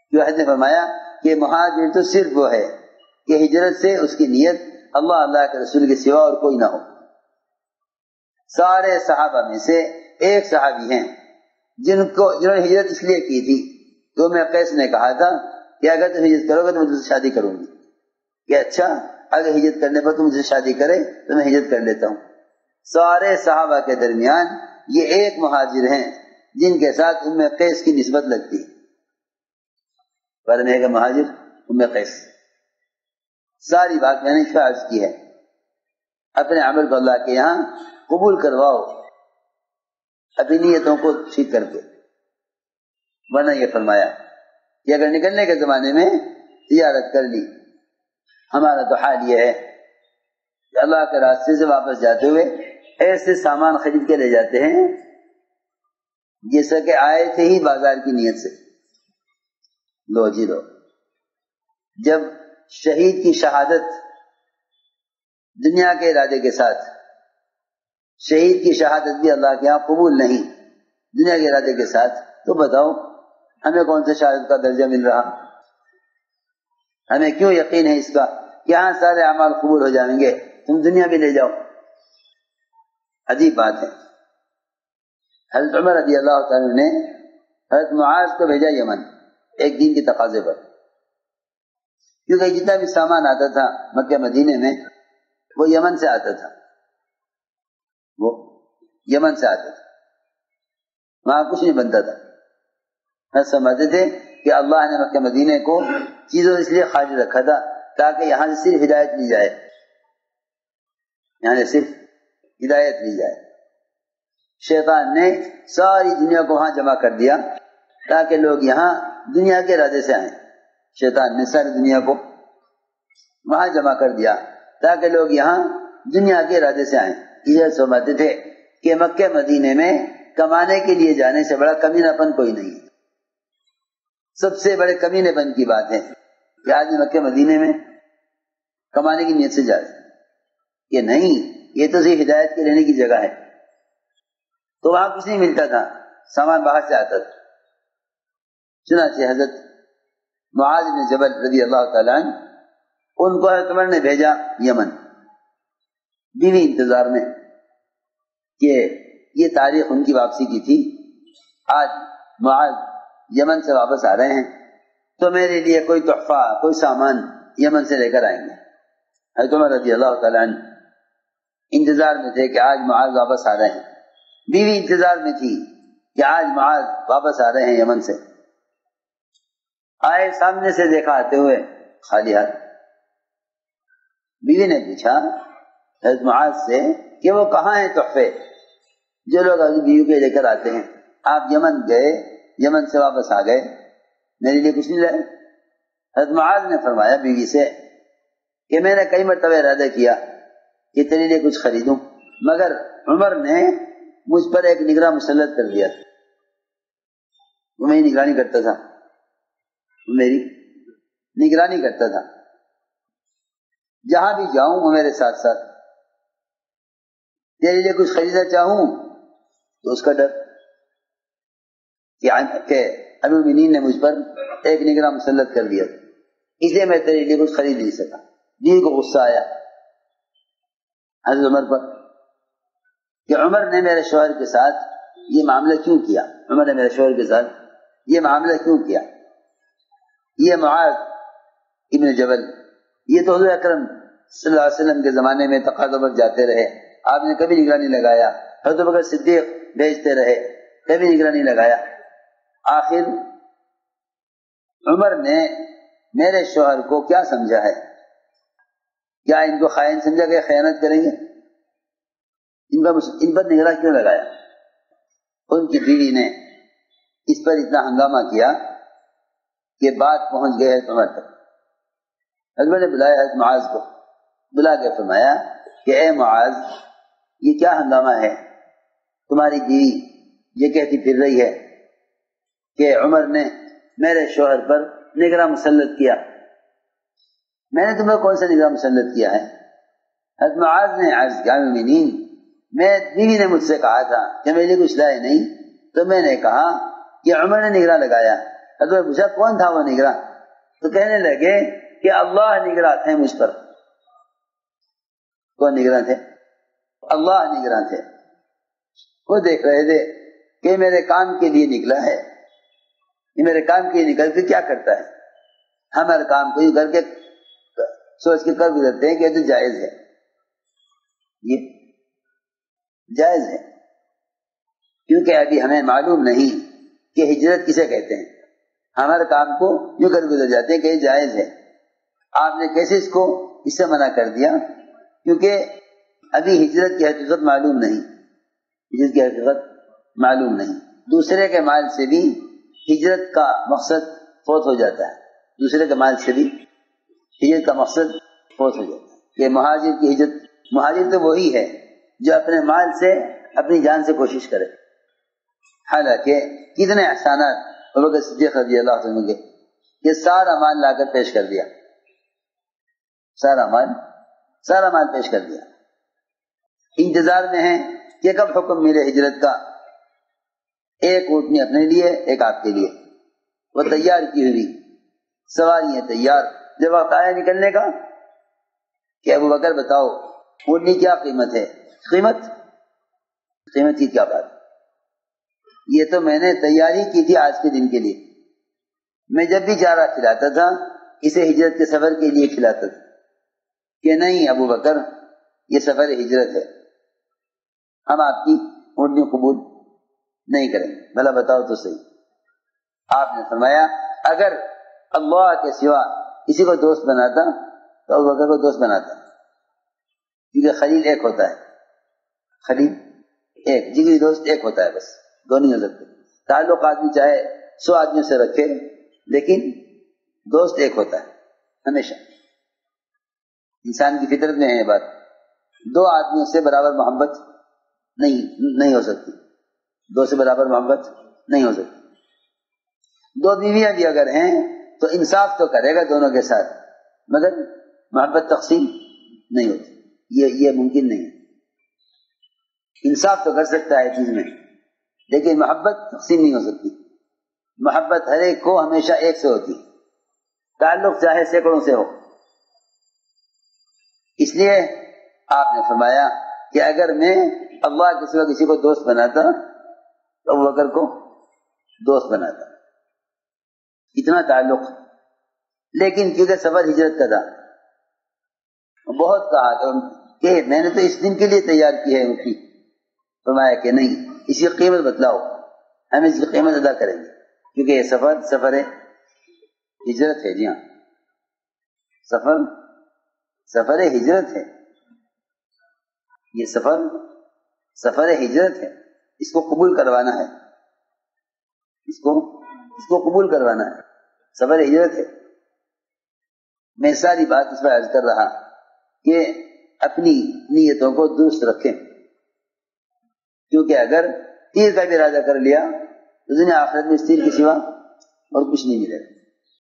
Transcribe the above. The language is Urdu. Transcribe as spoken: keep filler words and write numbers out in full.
جو حضرت نے فرمایا کہ مہاجر تو صرف وہ ہے کہ ہجرت سے اس کی نیت اللہ اللہ کے رسول کے سوا اور کوئی نہ ہو۔ سارے صحابہ میں سے ایک صحابی ہیں جن کو جنہوں نے ہجرت اس لیے کی تھی تو میں قیس نے کہا تھا کہ اگر تم ہجرت کرو گے تو میں تم سے شادی کروں گی، کہ اچھا اگر ہجرت کرنے پر تم مجھ سے شادی کرے تو میں ہجرت کر لیتا ہوں۔ سارے صحابہ کے درمیان یہ ایک مہاجر ہیں جن کے ساتھ ام قیس کی نسبت لگتی ہے۔ پر میں کہ مہاجر ام قیس، ساری بات میں نے اس کا عرض کی ہے۔ اپنے عمل کو اللہ کے یہاں قبول کرواؤ اپنی نیتوں کو ٹھیک کر کے، ورنہ یہ فرمایا کہ اگر نکلنے کے زمانے میں تجارت کر لی، ہمارا تو حال یہ ہے کہ اللہ کے راستے سے واپس جاتے ہوئے ایسے سامان خرید کے لے جاتے ہیں جیسا کہ آئے تھے ہی بازار کی نیت سے۔ لو جی لو، جب شہید کی شہادت دنیا کے ارادے کے ساتھ، شہید کی شہادت بھی اللہ کے یہاں قبول نہیں دنیا کے ارادے کے ساتھ، تو بتاؤ ہمیں کون سے شہادت کا درجہ مل رہا؟ ہمیں کیوں یقین ہے اس کا کہ یہاں سارے اعمال قبول ہو جائیں گے، تم دنیا بھی لے جاؤ؟ عجیب بات ہے۔ حضرت عمر رضی اللہ تعالیٰ نے حضرت معاذ کو بھیجا یمن ایک دن کے تقاضے پر، کیونکہ جتنا بھی سامان آتا تھا مکہ مدینے میں وہ یمن سے آتا تھا، وہ یمن سے آتا تھا، وہاں کچھ نہیں بنتا تھا۔ میں سمجھتے تھے کہ اللہ نے مکہ مدینے کو چیزوں اس لیے خالی رکھا تھا تاکہ یہاں سے صرف ہدایت مل جائے، یہاں سے صرف ہدایت مل جائے۔ شیطان نے ساری دنیا کو وہاں جمع کر دیا تاکہ لوگ یہاں دنیا کے ارادے سے آئیں۔ شیطان نے ساری دنیا کو وہاں جمع کر دیا تاکہ لوگ یہاں دنیا کے ارادے سے آئیں۔ یہ سمجھتے تھے کہ مکہ مدینے میں کمانے کے لیے جانے سے بڑا کمینہ پن کوئی نہیں ہے۔ سب سے بڑے کمینے پن کی بات ہے کہ آدمی مکہ مدینے میں کمانے کی نیت سے جائے، کہ نہیں، یہ تو صرف ہدایت کے لینے کی جگہ ہے۔ تو وہاں کچھ نہیں ملتا تھا، سامان باہر سے آتا تھا۔ چنانچہ حضرت معاذ بن جبل رضی اللہ تعالیٰ عنہ، ان کو حضرت عمر نے بھیجا یمن بیوی انتظار میں کہ یہ تاریخ ان کی واپسی کی تھی، آج معاذ یمن سے واپس آ رہے ہیں تو میرے لیے کوئی تحفہ، کوئی سامان یمن سے لے کر آئیں گے۔ حضرت عمر رضی اللہ تعالیٰ عنہ انتظار میں تھے کہ آج معاذ واپس آ رہے ہیں، بیوی انتظار میں تھی کہ آج معاذ واپس آ رہے ہیں یمن سے۔ آئے، سامنے سے دیکھا آتے ہوئے خالی ہاتھ۔ بیوی نے پوچھا حضرت معاذ سے کہ وہ کہاں ہیں تحفے جو لوگ اپنی بیوی کے لے کر آتے ہیں؟ آپ یمن گئے، یمن سے واپس آ گئے، میرے لیے کچھ نہیں لائے؟ حضرت معاذ نے فرمایا بیوی سے کہ میں نے کئی مرتبہ ارادہ کیا کہ تیرے لیے کچھ خریدوں، مگر عمر نے مجھ پر ایک نگراں مسلط کر دیا، وہ میری نگرانی کرتا تھا، وہ میری نگرانی کرتا تھا، جہاں بھی جاؤں وہ میرے ساتھ ساتھ، تیرے لیے کچھ خریدنا چاہوں تو اس کا ڈر کہ امیر المومنین نے مجھ پر ایک نگراں مسلط کر دیا، اس لیے میں تیرے لیے کچھ خرید نہیں سکا۔ بیوی کو غصہ آیا حضرت عمر پر کہ عمر نے میرے شوہر کے ساتھ یہ معاملہ کیوں کیا، عمر نے میرے شوہر کے ساتھ یہ معاملہ کیوں کیا؟ یہ معاذ ابن جبل، یہ تو حضور اکرم صلی اللہ علیہ وسلم کے زمانے میں تقاضوں پر جاتے رہے، آپ نے کبھی نگرانی لگایا، حضرت ابوبکر صدیق بھیجتے رہے، کبھی نگرانی لگایا۔ آخر عمر نے میرے شوہر کو کیا سمجھا ہے؟ کیا ان کو خائن سمجھا کہ خیانت کریں گے؟ ان پر ان پر نگراں کیوں لگایا؟ ان کی بیوی نے اس پر اتنا ہنگامہ کیا کہ بات پہنچ گئی حضرت عمر تک۔ حضرت نے بلایا حضرت معاذ کو، بلا کے فرمایا کہ اے معاذ، یہ کیا ہنگامہ ہے؟ تمہاری بیوی یہ کہتی پھر رہی ہے کہ عمر نے میرے شوہر پر نگراں مسلط کیا۔ میں نے تمہیں کون سا نگراں مسلط کیا ہے؟ حضرت معاذ نے عرض کیا مومنین، میں بیوی نے مجھ سے کہا تھا کہ میرے لیے کچھ لائے نہیں، تو میں نے کہا کہ عمر نے نگراں لگایا، حضرت پوچھا کون تھا وہ نگراں؟ تو کہنے لگے کہ اللہ نگراں تھے مجھ پر. کون نگراں تھے؟ اللہ نگراں تھے. وہ دیکھ رہے تھے کہ میرے کام کے لیے نکلا ہے, یہ میرے کام کے لیے نکل کے کیا کرتا ہے. ہم ہر کام کو کر کے سوچ کے کر گزرتے ہیں کہ تو جائز ہے, یہ جائز ہے, کیونکہ ابھی ہمیں معلوم نہیں کہ ہجرت کسے کہتے ہیں. ہمارے کام کو یوں کر گزر جاتے ہیں کہ یہ جائز ہے. آپ نے کیسے اس کو اس سے منع کر دیا؟ کیونکہ ابھی ہجرت کی حقیقت معلوم نہیں, ہجرت کی حقیقت معلوم نہیں. دوسرے کے مال سے بھی ہجرت کا مقصد فوت ہو جاتا ہے, دوسرے کے مال سے بھی ہجرت کا مقصد فوت ہو جاتا ہے. یہ مہاجر کی ہجرت, مہاجر تو وہی ہے جو اپنے مال سے اپنی جان سے کوشش کرے. حالانکہ کتنے احسانات ابوبکر صدیق رضی اللہ عنہ کے, یہ سارا مال لا کر پیش کر دیا, سارا مال سارا مال پیش کر دیا. انتظار میں ہیں کہ کب حکم ملے ہجرت کا. ایک اونٹنی اپنے لیے, ایک آپ کے لیے, وہ تیار کی ہوئی, سواریاں تیار. جب وقت آیا نکلنے کا کہ ابو بکر بتاؤ اونٹنی کیا قیمت ہے؟ قیمت قیمت کی کیا بات, یہ تو میں نے تیاری کی تھی آج کے دن کے لیے. میں جب بھی چارہ کھلاتا تھا اسے ہجرت کے سفر کے لیے کھلاتا تھا کہ نہیں ابو بکر یہ سفر ہجرت ہے, ہم آپ کی اونٹنی قبول نہیں کریں گے. بھلا بتاؤ تو صحیح. آپ نے فرمایا اگر اللہ کے سوا کسی کو دوست بناتا تو ابو بکر کو دوست بناتا, کیونکہ خلیل ایک ہوتا ہے, خلیل ایک, جگری دوست ایک ہوتا ہے, بس دو نہیں ہو سکتے. تعلق آدمی چاہے سو آدمیوں سے رکھے لیکن دوست ایک ہوتا ہے ہمیشہ. انسان کی فطرت میں ہے یہ بات, دو آدمیوں سے برابر محبت نہیں نہیں ہو سکتی, دو سے برابر محبت نہیں ہو سکتی. دو بیویاں بھی اگر ہیں تو انصاف تو کرے گا دونوں کے ساتھ, مگر محبت تقسیم نہیں ہوتی, یہ یہ ممکن نہیں ہے. انصاف تو کر سکتا ہے چیز میں لیکن محبت تقسیم نہیں ہو سکتی. محبت ہر ایک کو ہمیشہ ایک سے ہوتی, تعلق چاہے سینکڑوں سے ہو. اس لیے آپ نے فرمایا کہ اگر میں اللہ کے سوا کسی کو دوست بناتا تو ابو بکر کو دوست بناتا. اتنا تعلق. لیکن کیونکہ سفر ہجرت کا تھا, بہت کہا کہ میں نے تو اس دن کے لیے تیار کی ہے ان کی. فرمایا کہ نہیں, اس کی قیمت بتلاؤ, ہم اس کی قیمت ادا کریں گے, کیونکہ یہ سفر سفر ہجرت ہے. جی ہاں, سفر سفر ہجرت ہے, یہ سفر سفر ہجرت ہے. اس کو قبول کروانا ہے, اس کو اس کو قبول کروانا ہے. سفر ہجرت ہے. میں ساری بات اس پر عرض کر رہا کہ اپنی نیتوں کو درست رکھیں, کیونکہ اگر تیر کا بھی ارادہ کر لیا تو دنیا آخرت میں اس تیر کے سوا اور کچھ نہیں ملے گا.